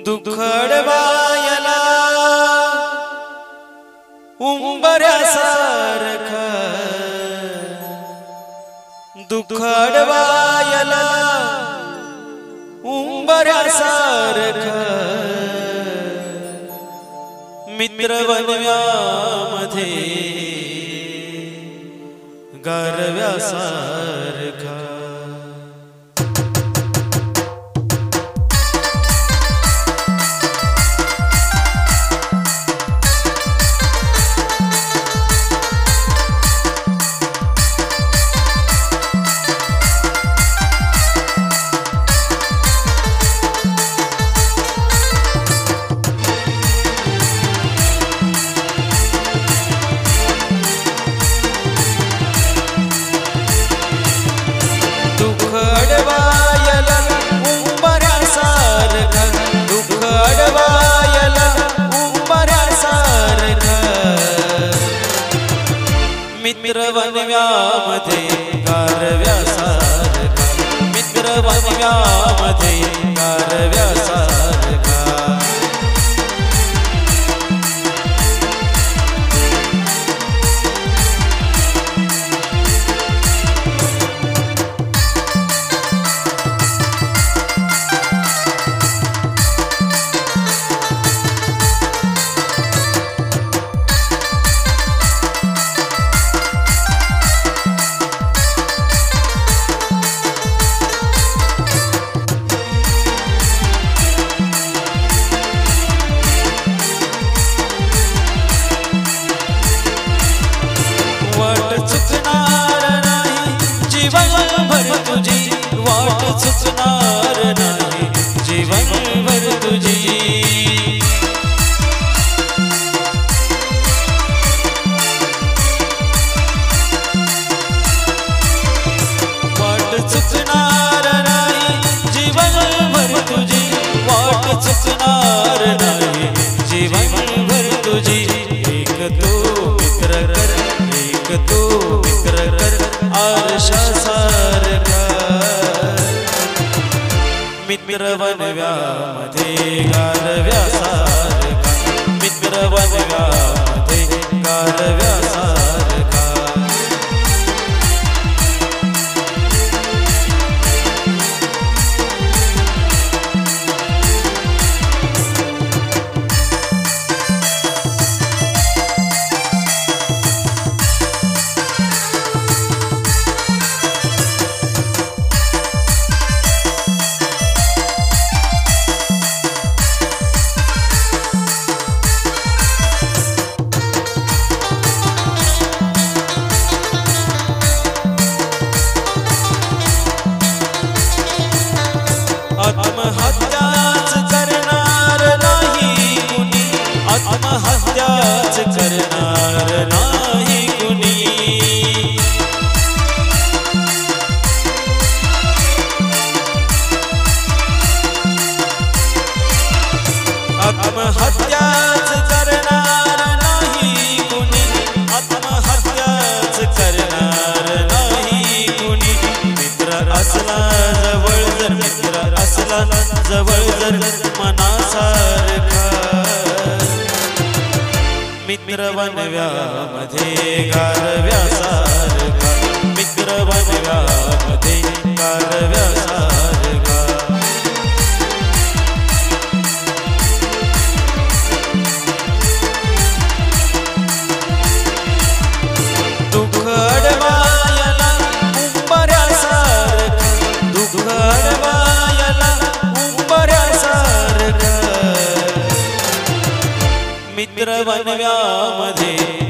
दुःख अडवायला उंबऱ्यासारखा, दुःख अडवायला उंबऱ्यासारखा, मित्र वनव्यामध्ये गारव्यासारखा। दुःख अडवायला उंबऱ्यासारखा, दुःख अडवायला उंबऱ्यासारखा, मित्र वनव्यामध्ये गारव्यासारखा, मित्र वनव्यामध्ये गारव्यासारखा। वाट चुकणार नाही जीवनभर तुझी, वाट चुकणार नाही जीवनभर तुझी, वाट चुकणार नाही जीवनभर तुझी, वाट चुकणार नाही जीवनभर तुझी। एक तू मित्र कर, एक तू मित्र कर आरशासारखा, मित्र वनव्यामध्ये गारव्यासारखा, मित्र वनव्यामध्ये गारव्यासारखा। आत्महत्याच करणार नाही कुणी, आत्महत्याच करणार नाही कुणी, आत्महत्याच करणार नाही कुणी, आत्महत्याच करणार नाही कुणी। मित्र असला जवळ जर, मित्र असला जवळ जर मनासारखा, मित्र वनव्यामध्ये गारव्यासारखा, मित्र वनव्यामध्ये गारव्यासारखा। दुःख अडवायला उंबऱ्यासारखा, दुःख अडवायला उंबऱ्यासारखा, मित्र वनव्यामध्ये